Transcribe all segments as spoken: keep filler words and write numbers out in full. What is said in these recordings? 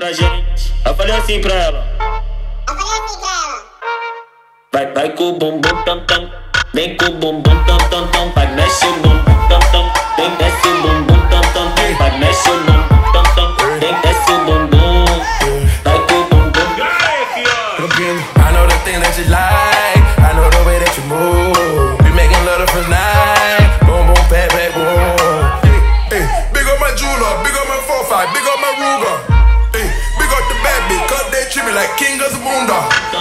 pra gente. Eu falei assim pra ela. Eu falei assim pra ela. Vai, vai com o bumbum tam tam. Vem com o bumbum tam tam tam. Vai, mexe o bumbum tam tam. Vem, desce o bumbum tam tam. Vai, mexe o bumbum tam tam. Vem, desce o bumbum. Vai com o bumbum. I know the thing that you like. I know the way that you move. We making love the first night. Boom, boom, pat, pat, boom. Hey, hey, big up my jeweler, big up my four five, big up my Ruger. Hey, big up the bad bitch, cause they treat me like king of the bunda.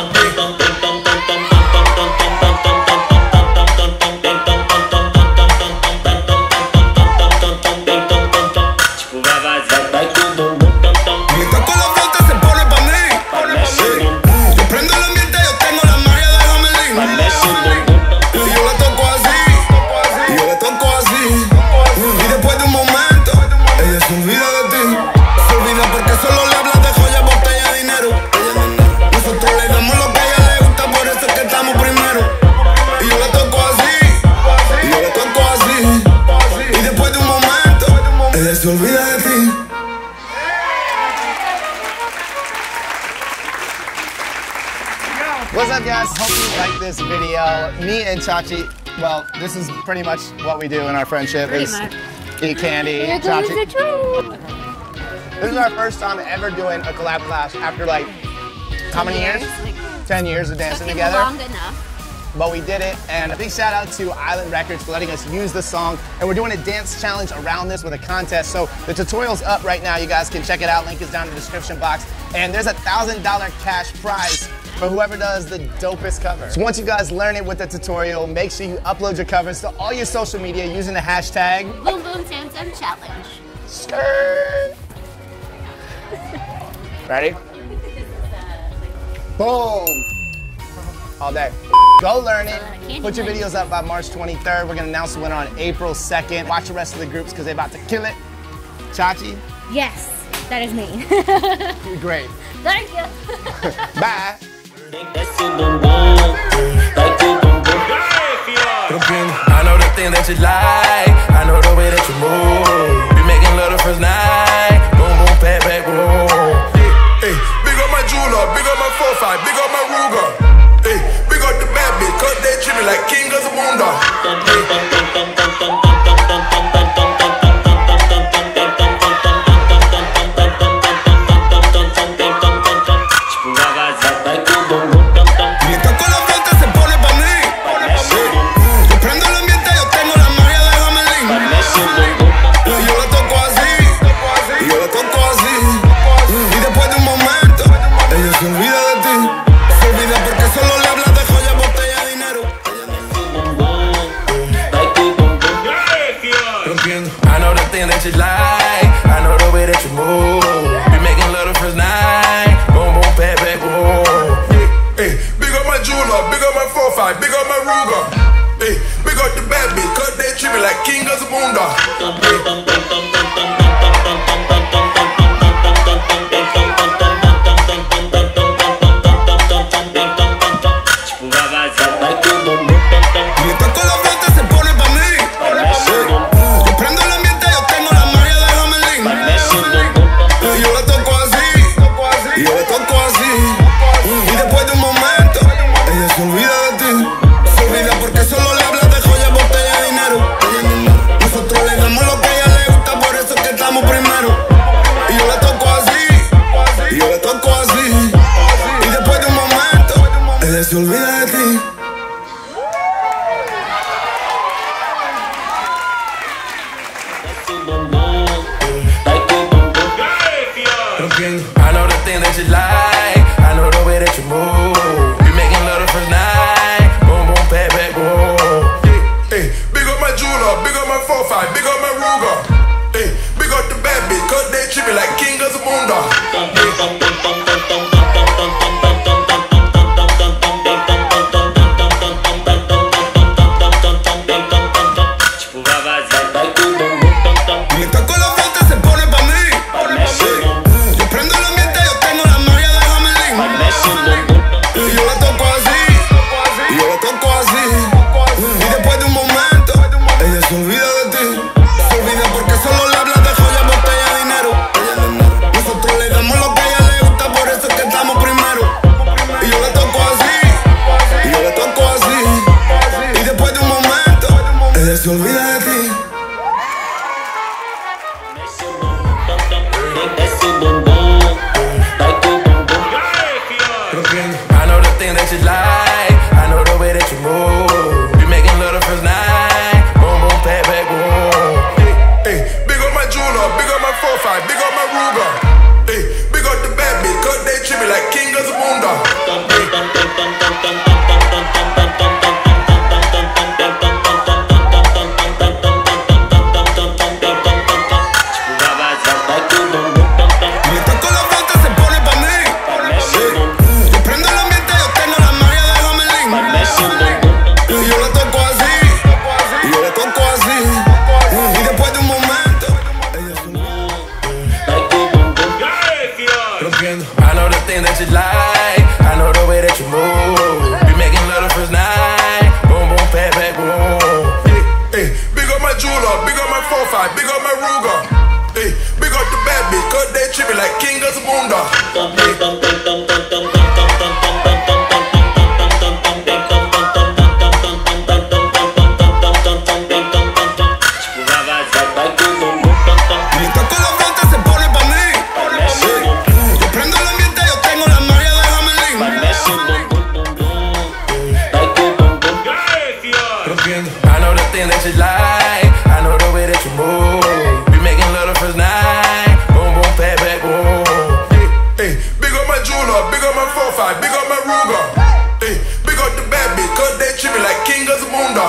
What's up, guys? Hope you like this video. Me and Chachi, well, this is pretty much what we do in our friendship. Pretty is much. Eat candy. Here comes Chachi. the truth. This is our first time ever doing a collab class after like, how many years? Like, Ten years of dancing took him together. long enough. But we did it, and a big shout out to Island Records for letting us use the song. And we're doing a dance challenge around this with a contest. So the tutorial's up right now. You guys can check it out. Link is down in the description box. And there's a one thousand dollar cash prize for whoever does the dopest cover. So once you guys learn it with the tutorial, make sure you upload your covers to all your social media using the hashtag Boom Boom Tam Tam Challenge. Skirt. Ready? Boom. All day. Go learn it. Put your videos up by March twenty-third. We're gonna announce the winner on April second. Watch the rest of the groups because they're about to kill it. Chachi, Yes, that is me. you're great. Thank you. Bye. I know the thing that you like. I know the way that you move. We making love the first night. Boom, boom, pat, pat, boom. Hey, hey, big up my jeweler, big up my four five, big up my Ruger. Hey, big up the bad bitch, cause they treat me like king of the bunda. I know the thing that you like. I know the way that you move. We making love the first night. Boom, boom, pat, pat, boom. Hey, hey, big up my jeweler, big up my four five, big up my Ruger. Hey, big up the bad bitch, cause they treat me like king of the bunda. Se olvida de ti. I know the thing that you like. I know the way that you move. We making love the first night. Boom, boom, pat, pat, boom. Hey, hey, big up my jeweler, big up my four five, big up my Ruger. Hey, big up the bad bitch, cause they treat me like king of the bunda. Yo prendo el ambiente, yo tengo la magia rompiendo. I know the thing that you like. I know the way that you move. We making love the first night. Boom, boom, pat, pat, boom. Hey, hey, big up my jeweler, big up my four five, big up my Ruger. Hey, big up the bad bitch, cause they treat me like King of Zamunda. I know the thing that you like. I know the way that you move. We making love the first night. Boom, boom, pat, pat, boom. Hey, hey, big up my jeweler, big up my four five, big up my Ruger. Hey, big up the bad bitch, cause they treat me like King of Zamunda.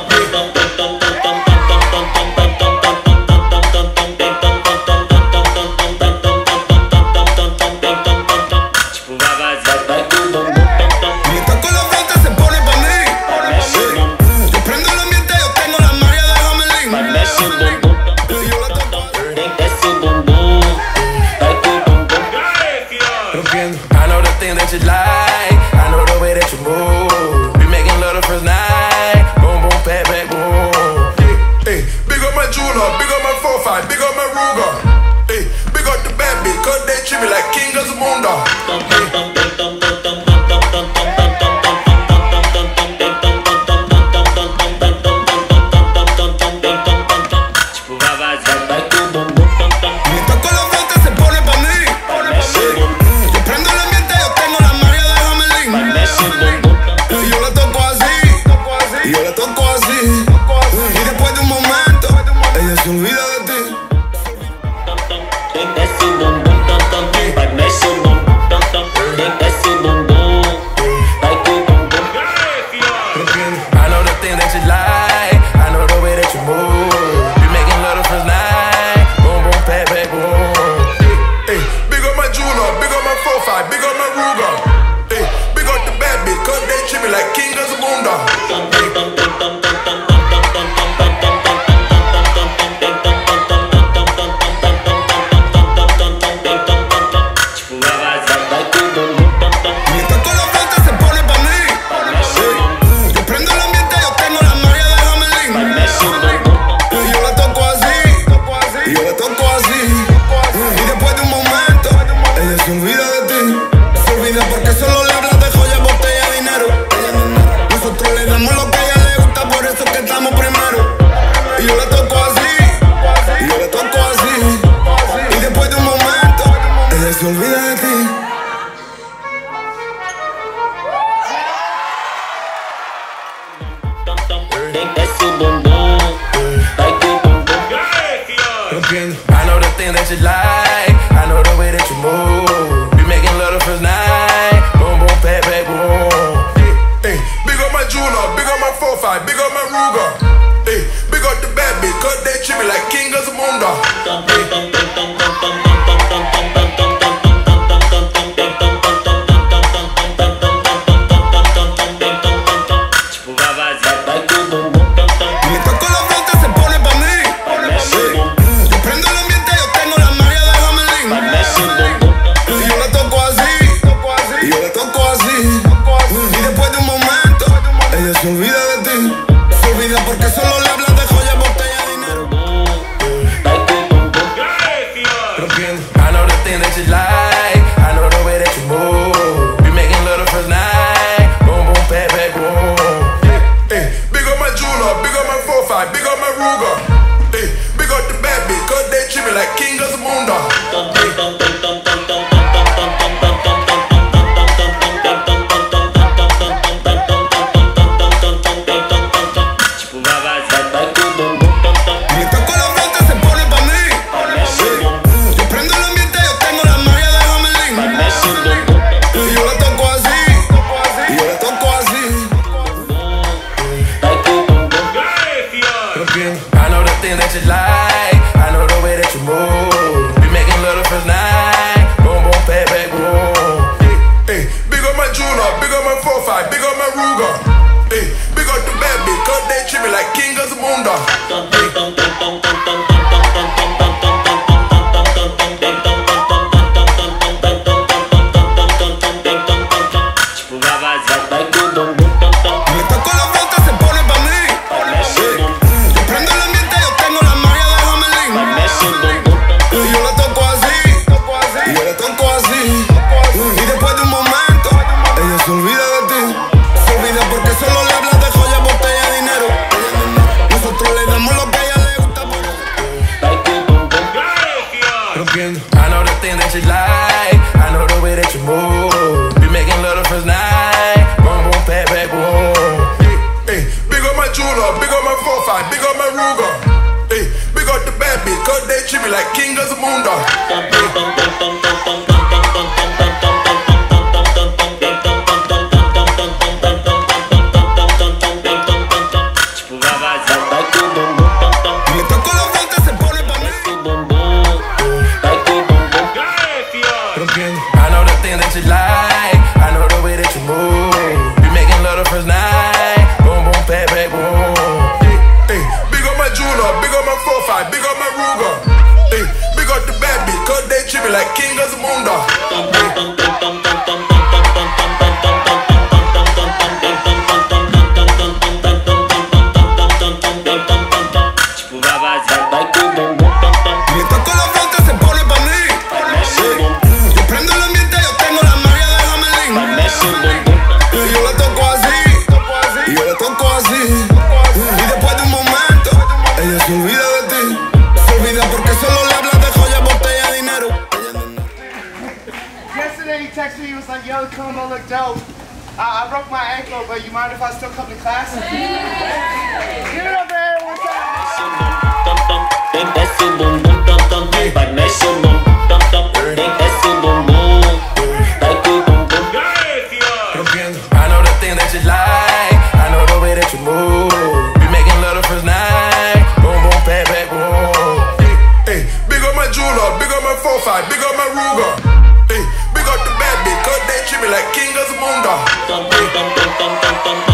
I know the thing that you like. I know the way that you move. We making love the first night. Boom, boom, pat, pat, boom. Hey, hey, big up my jeweler, big up my four five, big up my Ruger. Hey, big up the bad bitch, cause they treat me like King of Zamunda. Se olvida de ti. I know the thing that you like. I know the way that you move. We making love the first night. Boom, boom, pat, pat, boom. Hey, big up my jeweler, big up my four five, big up my Ruger. Hey, big up the bad bitch, cause they treat me like King of Zamunda. Se olvida de ti, se olvida porque solo le hablas de joya, botella, dinero. Nosotros le damos lo que a ella le gusta, por eso que estamos primero. Y yo le toco así, y yo le toco así. Y después de un momento, ella se olvida de ti. Rompiendo. I know the thing that you like. I know the way that you move. We making love the first night. Boom, boom, pat, pat, boom. Hey, hey, big up my jeweler, big up my four five, big up my Ruger. Hey, big up the bad bitch, cause they treat me like King of Zamunda. Hey. way that you move. We making love the first night. Boom, boom, pat, pat, boom. Hey, hey, big up my jeweler, big up my four five, big up my Ruger. Hey, big up the bad bitch, cause they treat me like king of the moon dog. I know the things that you like. I know the way that you move. We making love the first night. Boom, boom, pat, pat, boom. Hey, hey, big up my jeweler, big up my four five, big up my Ruger. Hey, big up the bad bitch, cause they treat me like king of the moon dog. Yesterday he texted me, he was like, yo, combo look dope. Uh, I broke my ankle, but you mind if I still come to class? Give it up, man, one time. Tem desce o bumbum, tam tam, vai mexe o bumbum, tam tam. Tem desce o bumbum, vai com o bumbum. I know the things that you like. I know the way that you move. We making love the first night. Boom, boom, pat, pat, boom. Hey, hey, big up my jeweler, big up my four five, big up my Ruger. Hey, big up the bad bitch, cause they treat me like king of the moon dog. Dum dum dum dum dum dum.